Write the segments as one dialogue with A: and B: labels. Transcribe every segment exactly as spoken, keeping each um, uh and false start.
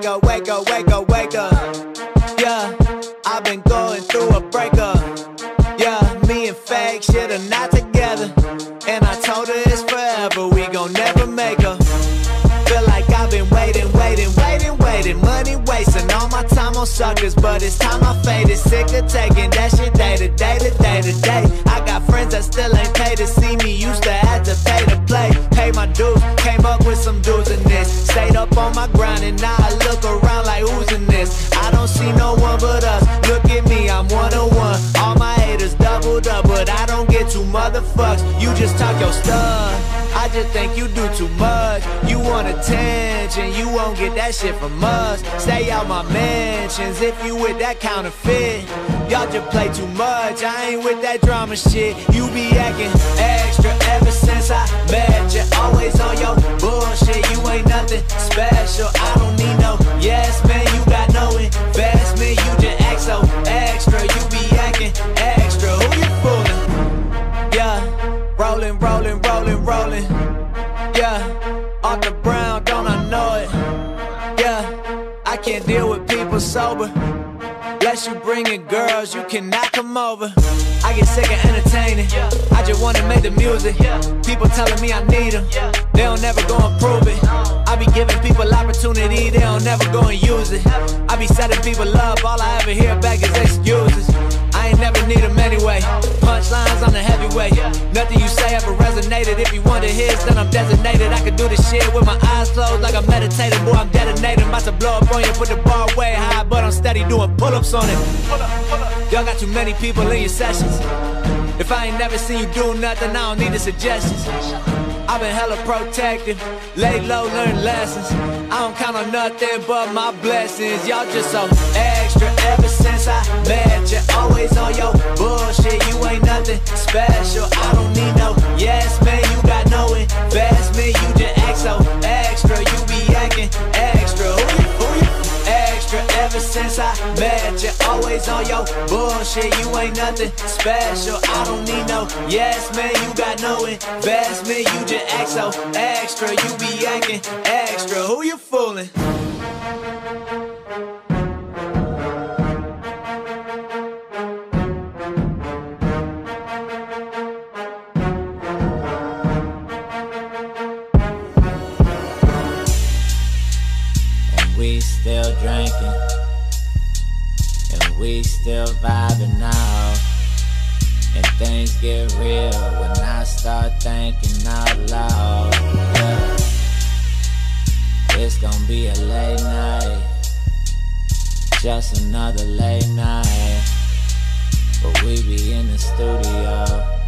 A: wake up, wake up, wake up, wake up. Yeah, I've been going through a breakup. Yeah, me and fake shit are not together. And I told her it's forever, we gon' never make her. Feel like I've been waiting, waiting, waiting, waiting. Money wasting all my time on suckers, but it's time I faded. Sick of taking that shit day to day to day to day. I got friends that still ain't paid to see me. Used to have to pay to play, pay my dues. Came up with some dudes in this. Stayed up on my grind and now I look around like who's in this. I don't see no one but us. Look at me, I'm one on one. All my haters doubled up, but I don't get two motherfucks. You just talk your stuff. I just think you do too much. You want attention, you won't get that shit from us. Stay out my mentions if you with that counterfeit. Y'all just play too much, I ain't with that drama shit. You be acting extra ever since I met you. Always on your bullshit, you ain't nothing special. I don't need no yes man, you got no investment. You just act so extra, you be acting extra. Who you fooling? Yeah, rolling, rolling, rolling, rolling. Yeah, off the brown, don't I know it? Yeah, I can't deal with people sober. Unless you bringin' girls, you cannot come over. I get sick of entertaining, I just wanna make the music. People telling me I need them, they don't never go and prove it. I be giving people opportunity, they don't never go and use it. I be setting people up, all I ever hear back is excuses. I ain't never need them anyway. Punchlines on the heavyweight. Nothing you say ever resonated. If you want to hits, then I'm designated. I can do this shit with my eyes closed like I'm meditating. Boy, I'm detonating. About to blow up on you, put the bar way high, but I'm steady doing pull-ups on it. Y'all got too many people in your sessions. If I ain't never seen you do nothing, I don't need the suggestions. I've been hella protective, lay low, learn lessons. I don't count on nothing but my blessings. Y'all just so extra ever since I met you. Always on your bullshit, you ain't nothing special. I don't need no yes man, you got no investment. You just act so extra, you be acting extra. Who you, who you? Extra ever since I met you. Always on your bullshit, you ain't nothing special. I don't need no yes man, you got no investment. You just act so extra, you be acting extra. Who you fooling?
B: We still drinking, and we still vibing out. And things get real when I start thinking out loud. Yeah. It's gonna be a late night, just another late night. But we be in the studio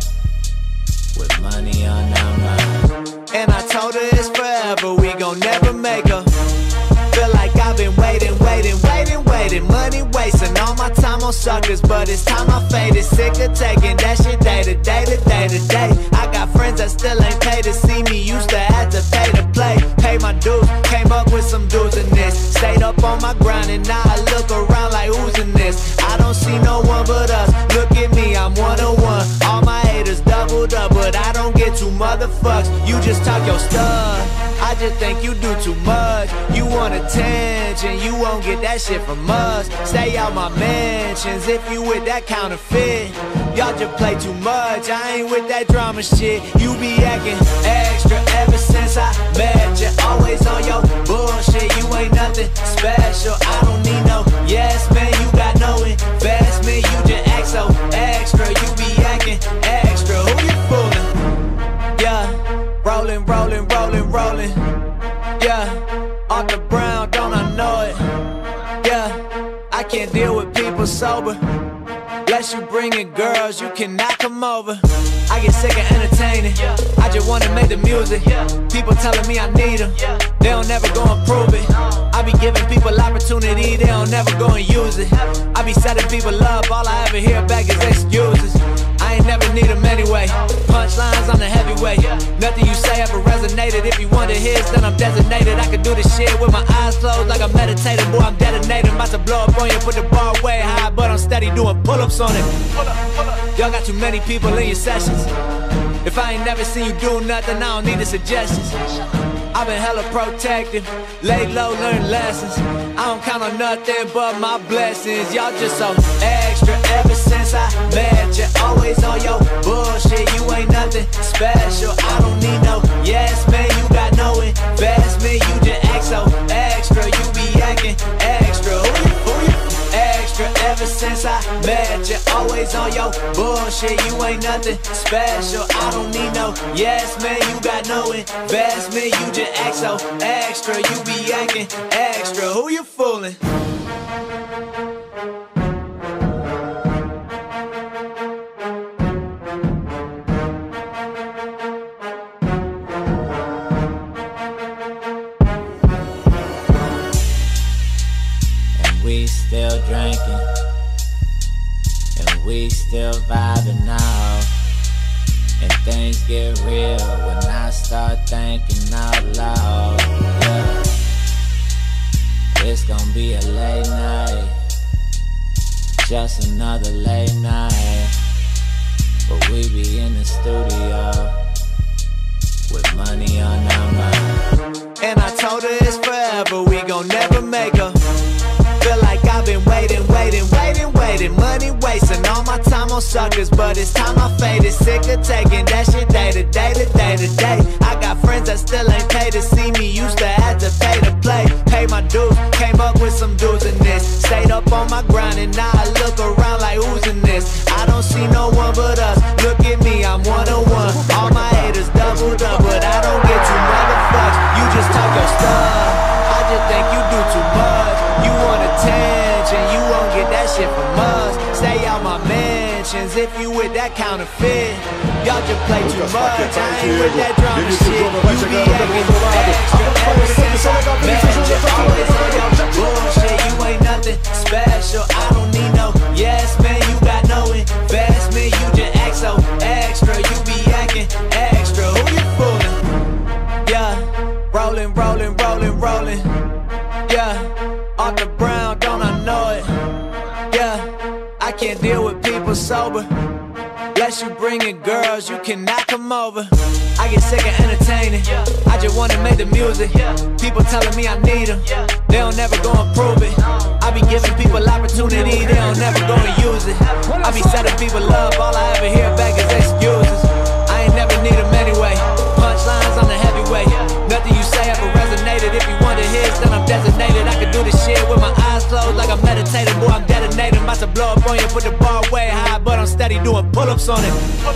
B: with money on our mind.
A: And I told her it's forever, we gon' never make her. Feel like I've been waiting, waiting, waiting, waiting. Money wasting all my time on suckers, but it's time I faded. Sick of taking that shit day to day to day to day. I got friends that still ain't paid to see me. Used to have to pay to play, pay my dues. Came up with some dudes in this. Stayed up on my grind and now I look around like who's in this. I don't see no one but us. Look at me, I'm one on one. All my haters doubled up, but I don't get two motherfucks. You just talk your stuff. I just think you do too much. You want attention, you won't get that shit from us. Stay out my mentions if you with that counterfeit. Y'all just play too much, I ain't with that drama shit. You be acting extra ever since I met you. Always on your bullshit, you ain't nothing special. I don't need no yes man, you got no investment. You just act so extra, you be acting extra. Who you fooling? Yeah, rolling, rolling, rolling, rolling. Yeah, off the brown, don't I know it? Yeah, I can't deal with people sober. Unless you bringin' girls, you cannot come over. I get sick of entertaining, I just wanna make the music. People telling me I need them, they don't never go and prove it. I be giving people opportunity, they don't never go and use it. I be setting people up, all I ever hear back is excuses. I ain't never need them anyway. Punchlines on the heavyweight. Nothing you say ever resonated. If you want to hits, then I'm designated. I can do this shit with my eyes closed like I'm meditating. Boy, I'm detonating. About to blow up on you, put the bar way high, but I'm steady doing pull-ups on it. Y'all got too many people in your sessions. If I ain't never seen you do nothing, I don't need the suggestions. I've been hella protected, laid low, learn lessons. I don't count on nothing but my blessings. Y'all just so extra ever since I met you. Always on your bullshit, you ain't nothing special. I don't need no yes man, you got no investment. You just act so extra, you be acting extra. Who you, who you? Extra ever since I met you. Always on your bullshit, you ain't nothing special. I don't need no yes man, you got no investment. You just act so extra, you be acting extra. Who you fooling?
B: We still drinking, and we still vibing out. And things get real when I start thinking out loud. Yeah. It's gonna be a late night, just another late night. But we be in the studio with money on our mind.
A: And I told her it's forever, we gon' never make her. Feel like I've been waiting, waiting, waiting, waiting. Money wasting all my time on suckers, but it's time I faded. Sick of taking that shit day to day to day to day. I got friends that still ain't paid to see me. Used to have to pay to play, pay my dues. Came up with some dudes in this. Stayed up on my grind and now I look around like who's in this. I don't see no one but us. Look at me, I'm one on one. All my haters doubled up, but I don't get too motherfucks. You just talk your stuff. I just think you do too much. You want attention, you won't get that shit from us. Stay out my mentions if you with that counterfeit. Y'all just play too much, I ain't with that drama shit. You be acting extra ever since I met you. Always on your bullshit, you ain't nothing special. I don't need no yes man, you got no investment. You just act so extra, you be acting extra. Who you fooling? Yeah, rolling, rolling, rolling, rolling. Yeah, off the brown, don't I know it? Yeah, I can't deal with people sober. Unless you bringing girls, you cannot come over. I get sick of entertaining, I just wanna make the music. People telling me I need them, they don't never go and prove it. I be giving people opportunity, they don't never go and use it. I be setting people up, all I ever hear back is excuses. I ain't never need them anyway. Punchlines on the heavyweight. Nothing you say ever resonated. If you want to hit, then I'm designated. I can do this shit with my eyes closed like I'm meditating. Boy, I'm detonating. About to blow up on you, put the bar way high, but I'm steady doing pull-ups on it.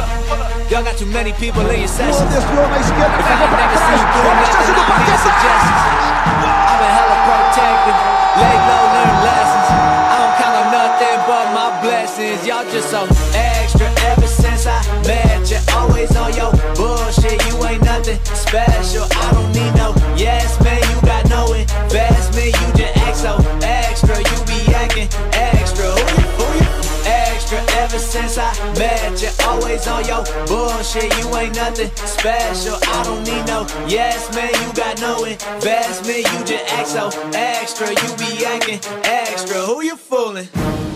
A: Y'all got too many people in your session. If I ain't never seen you doing nothing, I'm making suggestions. I've been hella protected, laid low, learn lessons. I don't count on nothing but my blessings. Y'all just so extra ever since I met you. Always on your bullshit, you ain't nothing special. I don't need no yes man, you got no investment. You just act so extra, you be acting extra. Who you, who you? Extra ever since I met you. Always on your bullshit, you ain't nothing special. I don't need no yes man, you got no investment. You just act so extra, you be acting extra. Who you fooling?